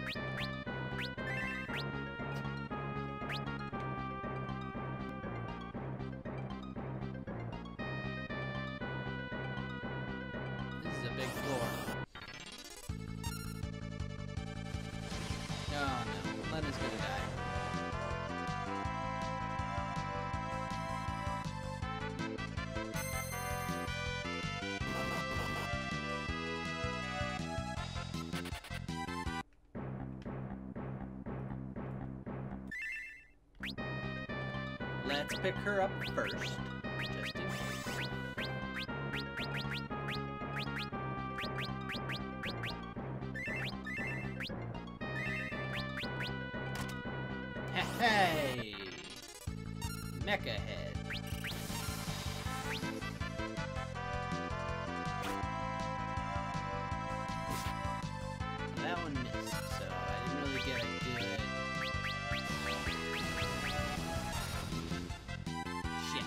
This is a big floor. Oh no, Lena's gonna die. Let's pick her up first, just in case. Hey! Mecha head. That one missed, so I didn't really get a good... Shit.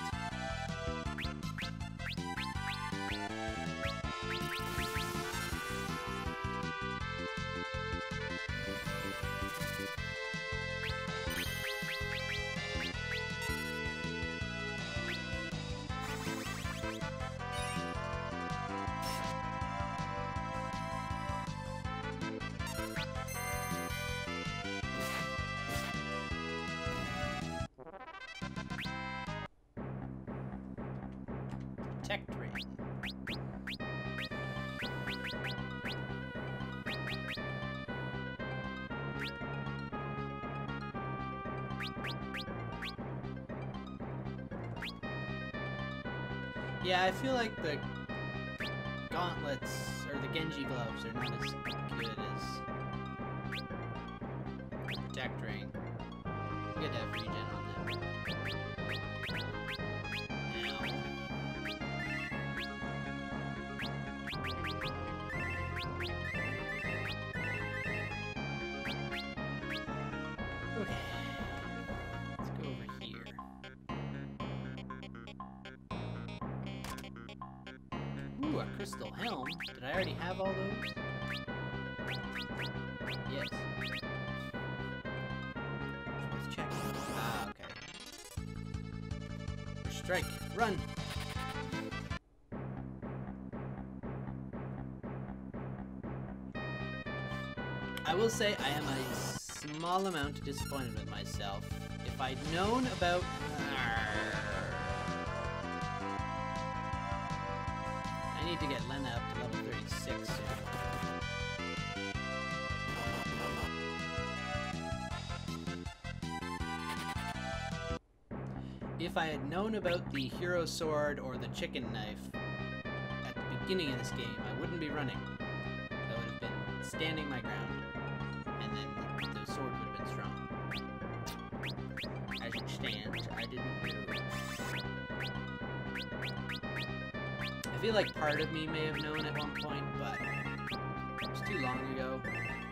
Tech ring. Yeah, I feel like the gauntlets or the Genji gloves are not as good as the protect ring. You get to have regen on them. Okay, let's go over here. Ooh, a crystal helm. Did I already have all those? Yes. Let's check. Ah, okay. Strike. Run! I will say I am a small amount disappointed with myself. If I'd known about... I need to get Lena up to level 36 soon. If I had known about the hero sword or the chicken knife at the beginning of this game, I wouldn't be running. I would have been standing my ground. And then the sword would have been strong. As it stands, I didn't know. I feel like part of me may have known at one point, but it was too long ago.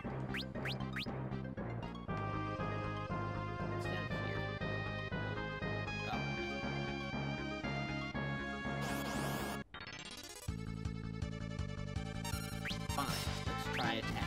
What's down here? Oh. Fine, let's try attacking.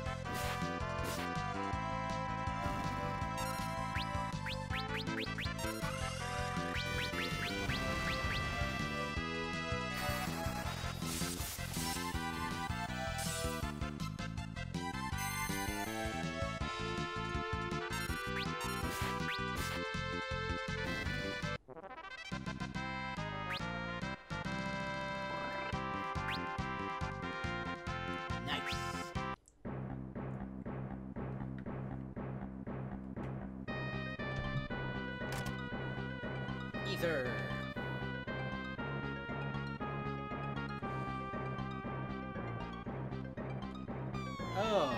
Ether. Oh,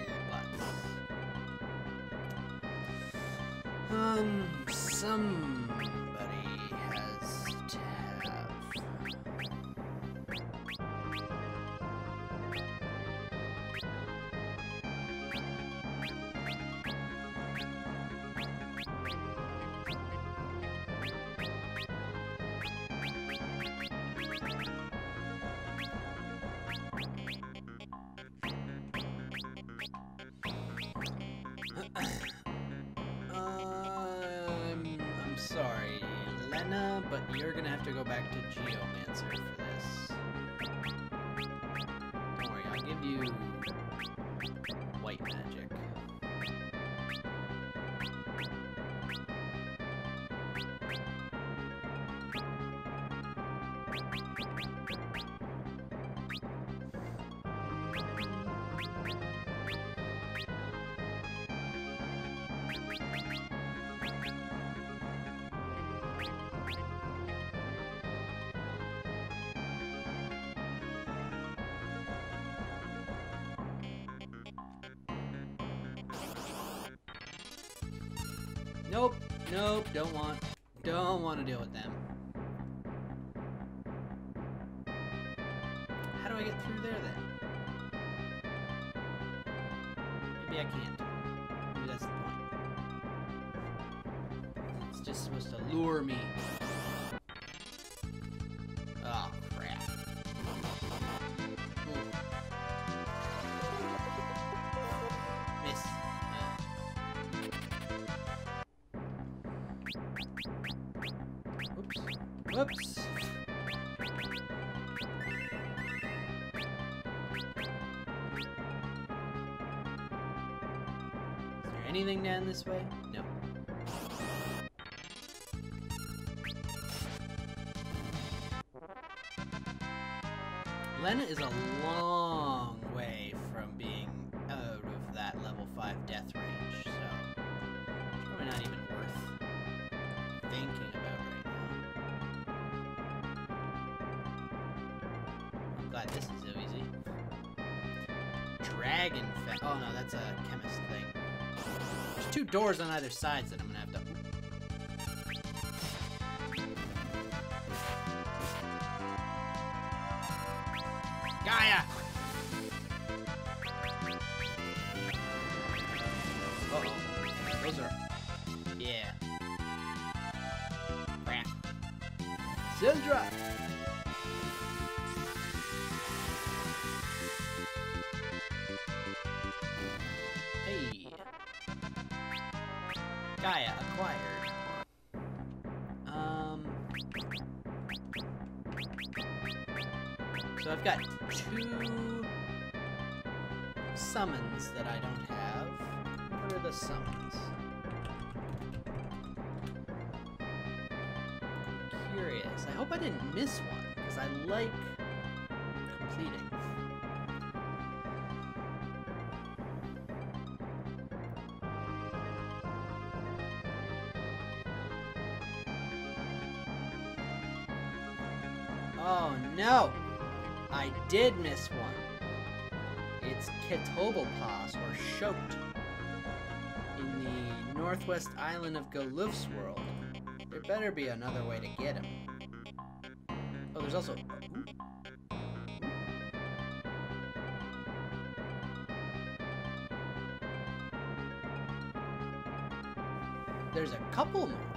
but somebody has to have. I'm sorry, Lena, but you're gonna have to go back to Geomancer for this. Don't worry, I'll give you white magic. Nope, nope, don't want to deal with them. How do I get through there then? Maybe I can't. Maybe that's the point. It's just supposed to lure me. Oh, crap. Ooh. Miss. Whoops. Is there anything down this way? No. Lena is a long way from being out of that level 5 death range, so it's probably not even worth thinking about right now. I'm glad this is so easy. Dragon Fang. Oh no, that's a chemist thing. There's 2 doors on either side that I'm gonna have to. Gaia! Uh-oh. Those are... Yeah. Crap. Sildra! Hey. Gaia acquired. So I've got 2 summons that I don't have. What are the summons? I'm curious. I hope I didn't miss one, because I like completing. Oh no! I did miss one. It's Ketobelpas, or Shote, in the northwest island of Goluf's world. There better be another way to get him. Oh, there's also... Ooh. There's a couple more.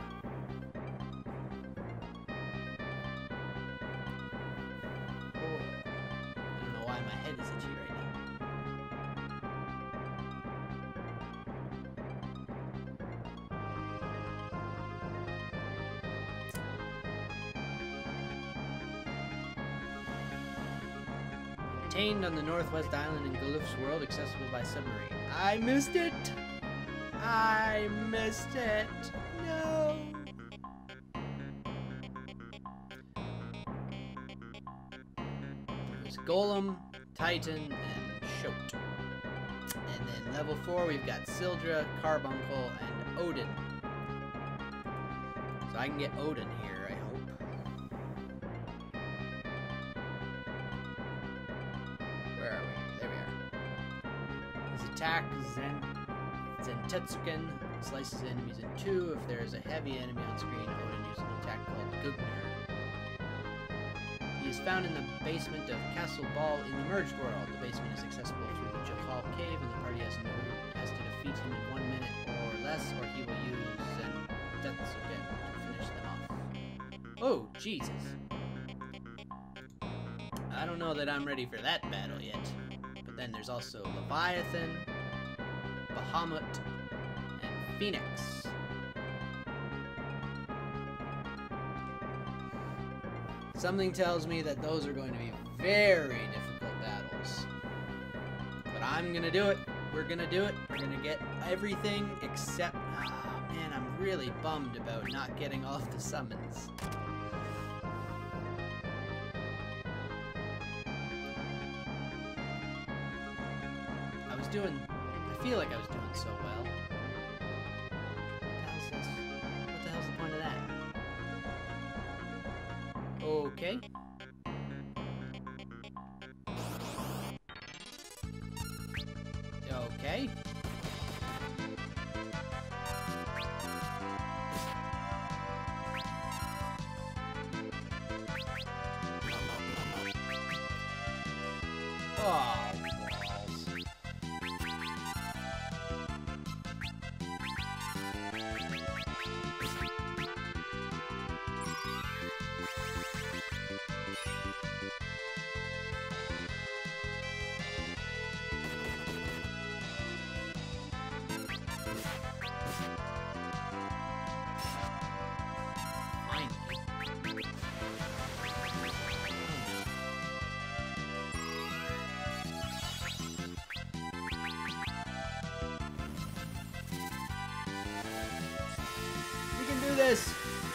Contained on the northwest island in Goluf's world, accessible by submarine. I missed it! I missed it! No! There's Golem, Titan, and Shote. And then level 4, we've got Sildra, Carbuncle, and Odin. So I can get Odin here, I hope. Where are we? There we are. His attack, Zentetsuken, slices enemies in 2. If there is a heavy enemy on screen, Odin uses an attack called Gugnir. He is found in the basement of Castle Ball in the Merged World. The basement is accessible through the Jakal Cave, and the party has to defeat him in 1 minute or less, or he will use Zentetsuken to finish them off. Oh, Jesus. I don't know that I'm ready for that battle yet. But then there's also Leviathan, Bahamut, Phoenix. Something tells me that those are going to be very difficult battles. But I'm gonna do it. We're gonna do it. We're gonna get everything except... Oh, man, I'm really bummed about not getting all of the summons. I feel like I was doing so well. What the hell's the point of that? Okay. Okay. Oh. This.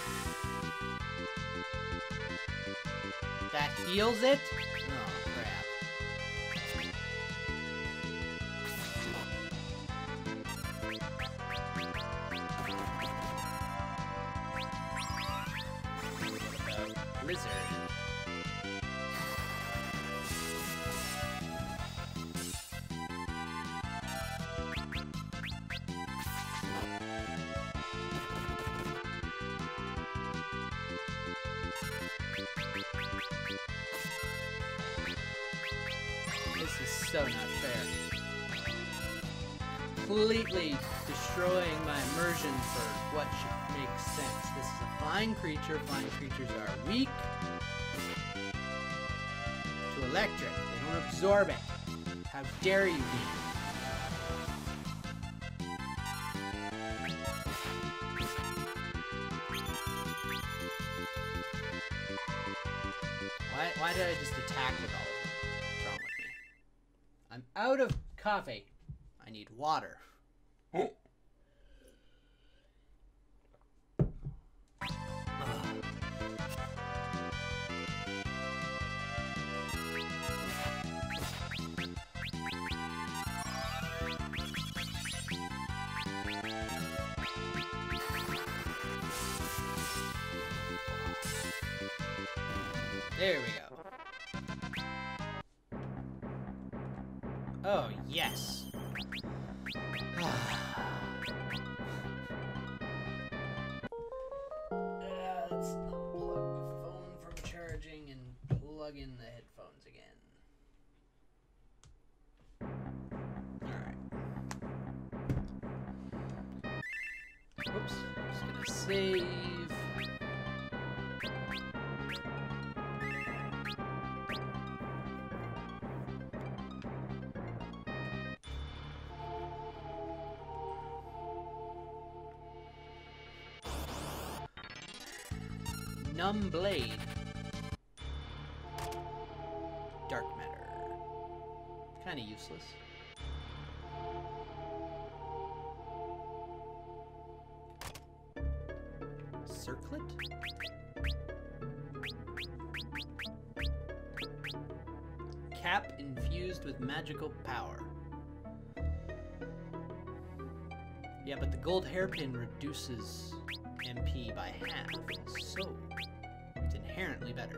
That heals it? Oh, crap. Blizzard. This is so not fair. Completely destroying my immersion for what should make sense. This is a flying creature. Flying creatures are weak to electric. They don't absorb it. How dare you be? Why did I just attack with all of them? What's wrong with me? I'm out of coffee. I need water. There we go. Oh, yes. Let's unplug the phone from charging and plug in the headphones again. Alright. Whoops. Just gonna save. Numb blade. Dark matter. Kind of useless. Circlet? Cap infused with magical power. Yeah, but the gold hairpin reduces MP by half, so it's inherently better.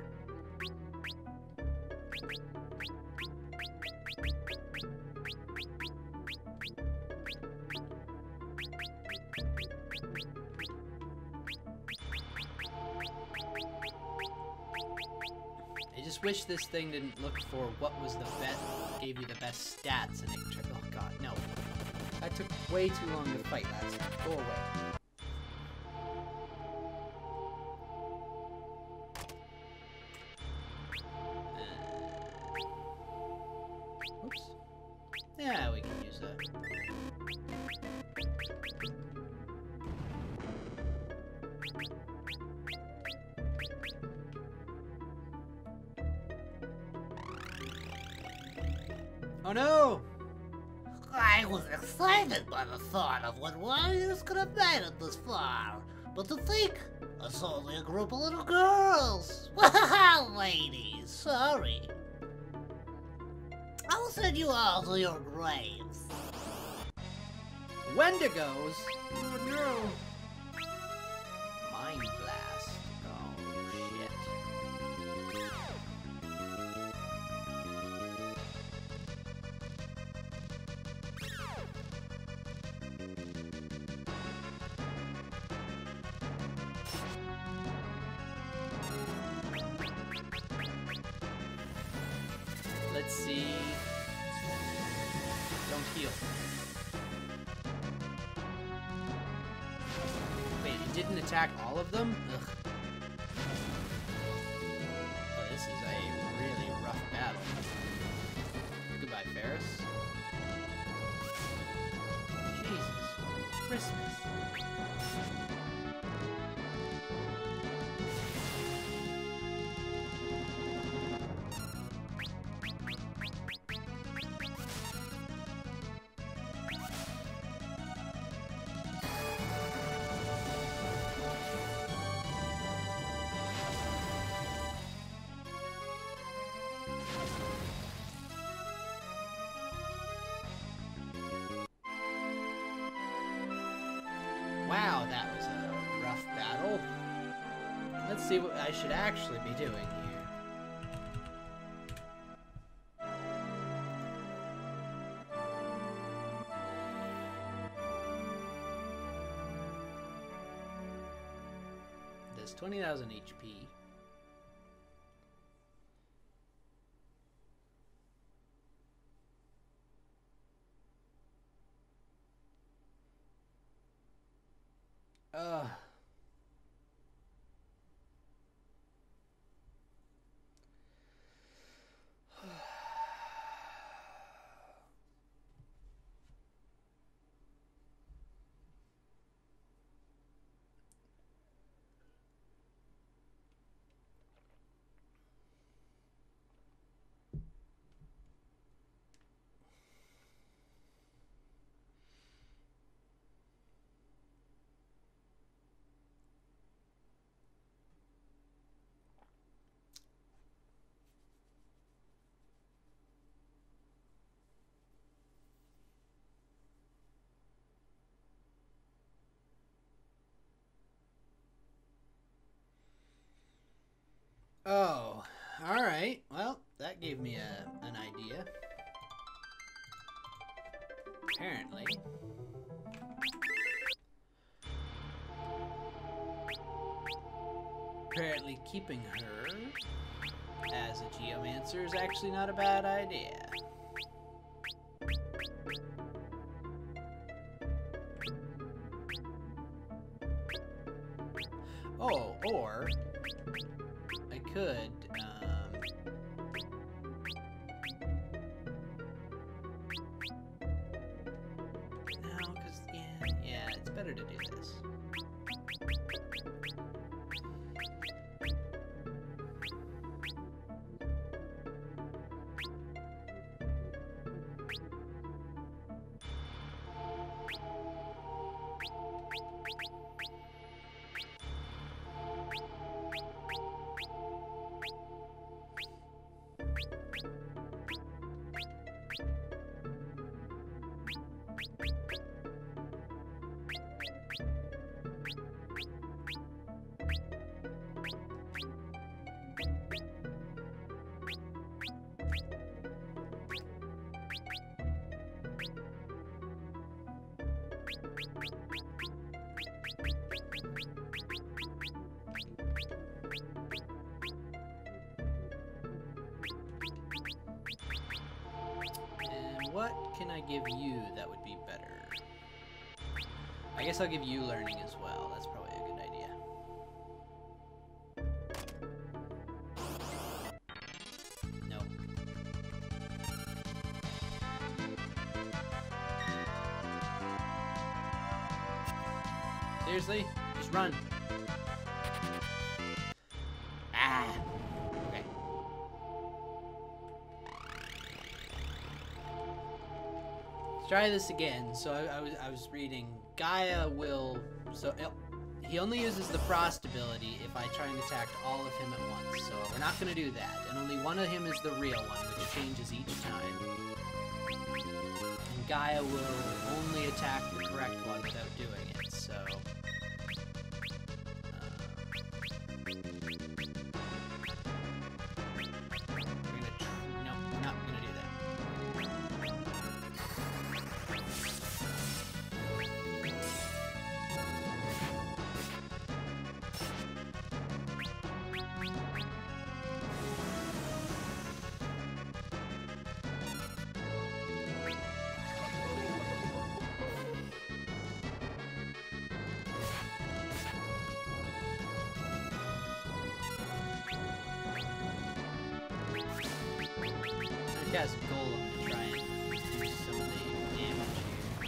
I just wish this thing didn't look for what was the best, gave you the best stats, and it, oh god, no. That took way too long to fight last time. Go away. Oops. Yeah, we can use that. Oh no! I was excited by the thought of what warriors could have made it this far. But to think, it's only a group of little girls. Well, ladies, sorry. I will send you all to your graves. Wendigos? Oh no! Mind blast. Oh shit. Let's see. Don't heal. Wait, it didn't attack all of them? Ugh. Oh, this is a really rough battle. Goodbye, Ferris. Jesus. Christmas. Wow, that was a rough battle. Let's see what I should actually be doing here. There's 20,000 HP. Ugh. Oh, alright. Well, that gave me an idea. Apparently. Apparently keeping her as a geomancer is actually not a bad idea. Oh, or I could, no, because, yeah, it's better to do this. What can I give you that would be better? I guess I'll give you learning as well. That's probably a good idea. No. Seriously? Just run. Ah. Okay. Let's try this again. So I was reading Gaia will... So he only uses the frost ability if I try and attack all of him at once. So we're not going to do that. And only one of him is the real one, which changes each time. And Gaia will only attack the correct one without doing it, so... No, we're not going to do that. Cast Golem to try and do some of the damage here.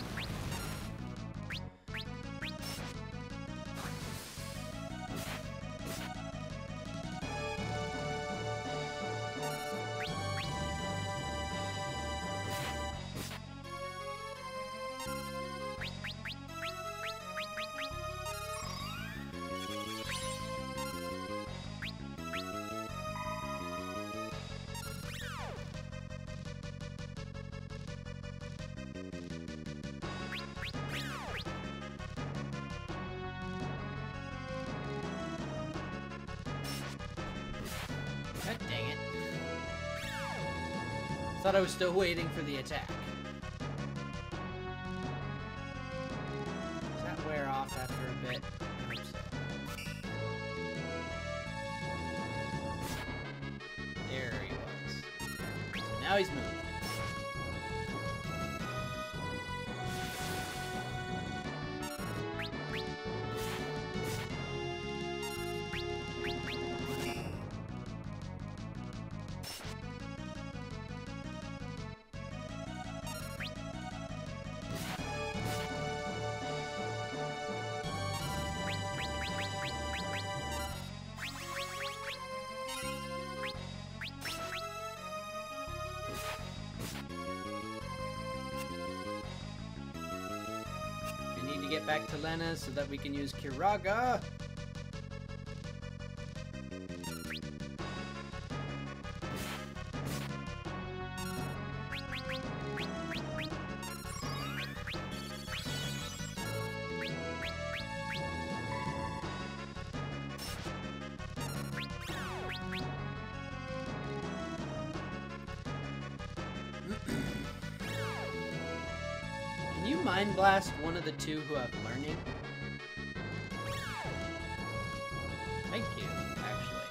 God dang it. Thought I was still waiting for the attack. Does that wear off after a bit? I hope so. There he was. So now he's moved. Need to get back to Lena so that we can use Kiraga. Can you Mind Blast one of the two who have learning? Thank you, actually.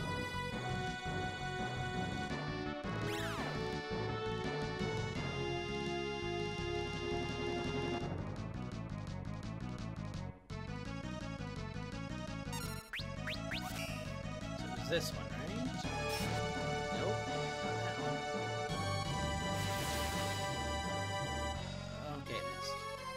So it was this one, right? Nope, not that one. Okay, missed.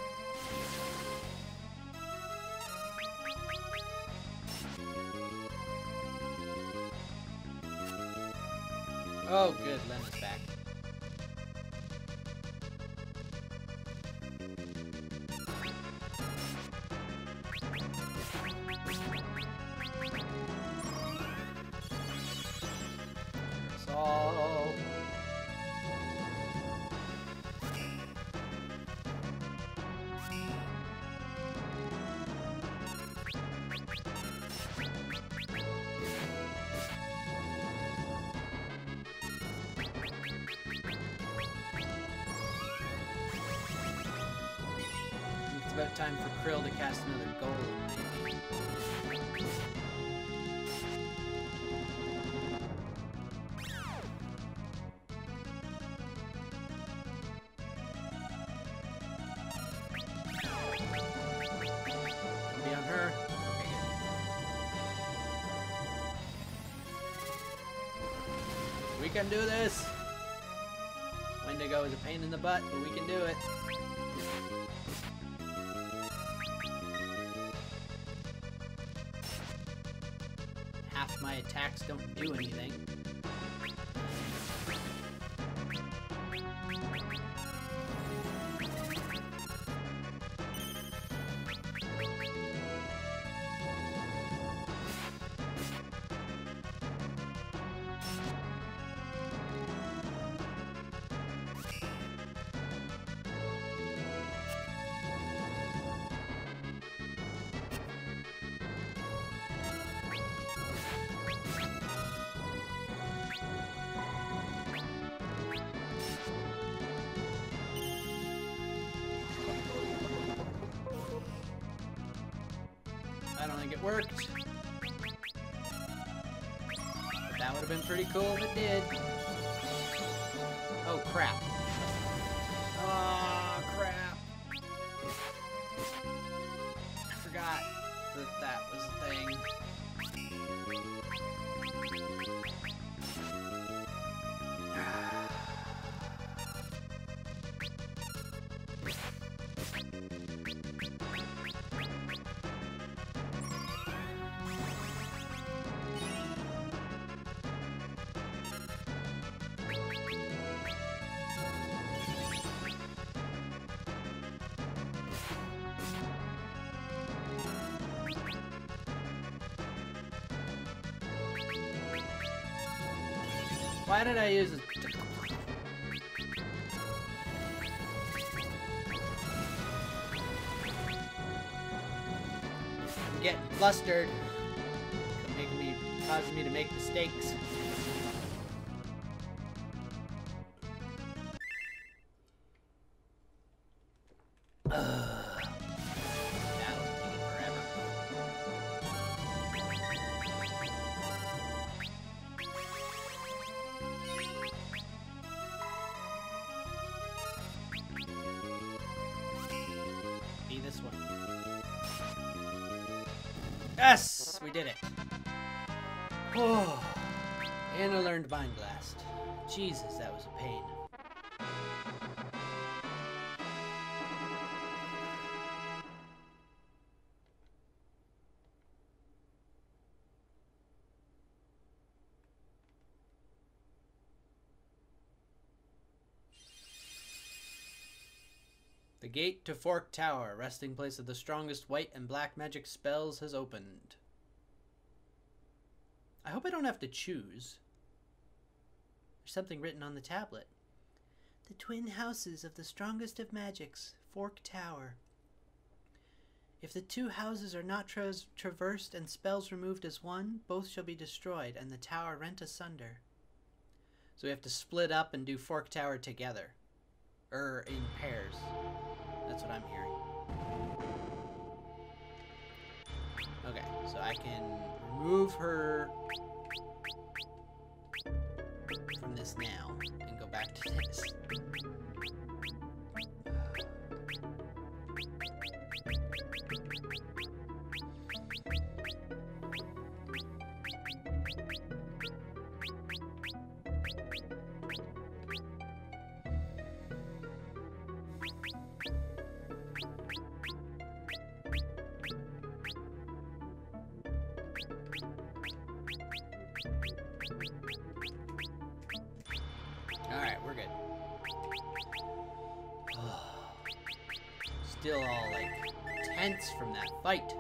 Oh, good, Lena's back. Solve. It's about time for Krill to cast another golem, maybe. Be on her. Okay, good. We can do this! Wendigo is a pain in the butt, but we can do it. Half my attacks don't do anything. don't think it worked. But that would have been pretty cool if it did. Oh, crap. Oh, crap. I forgot that that was a thing. Why did I use it? I'm getting flustered. Causing me to make mistakes. That'll take forever. Be this one. Yes! We did it. Oh, and I learned Mind Blast. Jesus, that was a pain. The gate to Fork Tower, resting place of the strongest white and black magic spells, has opened. I hope I don't have to choose. There's something written on the tablet. The twin houses of the strongest of magics, Fork Tower. If the two houses are not traversed and spells removed as one, both shall be destroyed and the tower rent asunder. So we have to split up and do Fork Tower together. In pairs. That's what I'm hearing. Okay, so I can remove her from this now and go back to this. Alright, we're good. Still all, like, tense from that fight.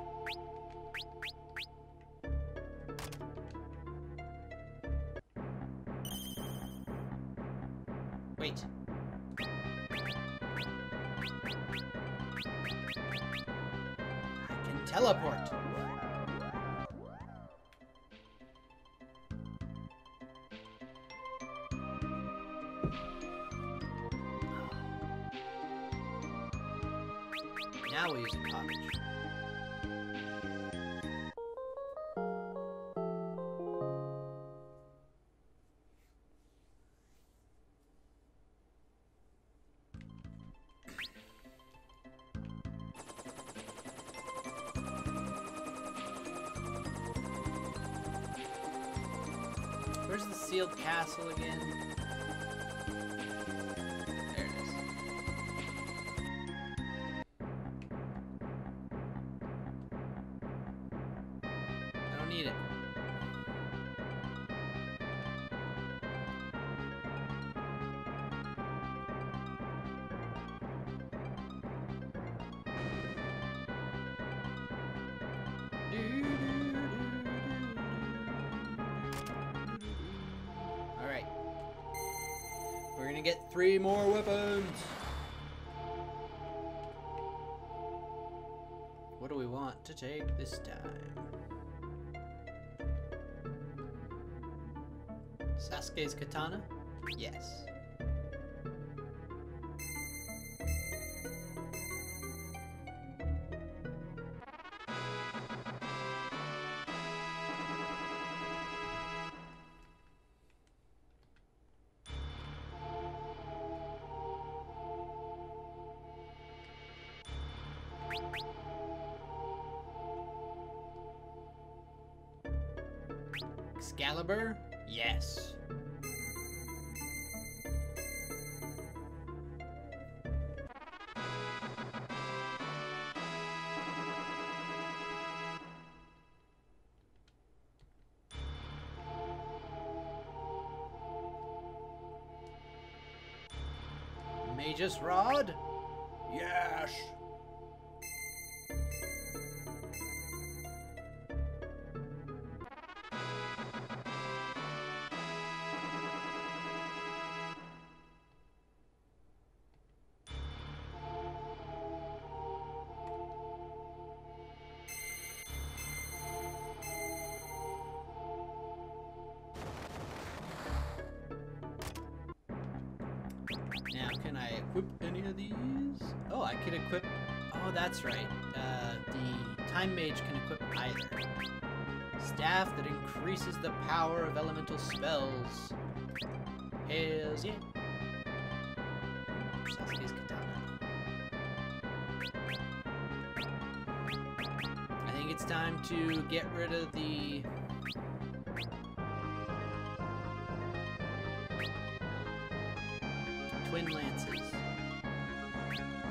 Wait. I can teleport. Now we'll use a cottage. Where's the sealed castle again? There it is. I don't need it. Alright. We're gonna get 3 more weapons. What do we want to take this time? Sasuke's katana? Yes. Excalibur? Yes. Magus Rod? Yes. Now, can I equip any of these? Oh, I could equip... Oh, that's right. The Time Mage can equip either. Staff that increases the power of elemental spells. Hells yeah. Sasuke's katana. I think it's time to get rid of the... Twin Lances.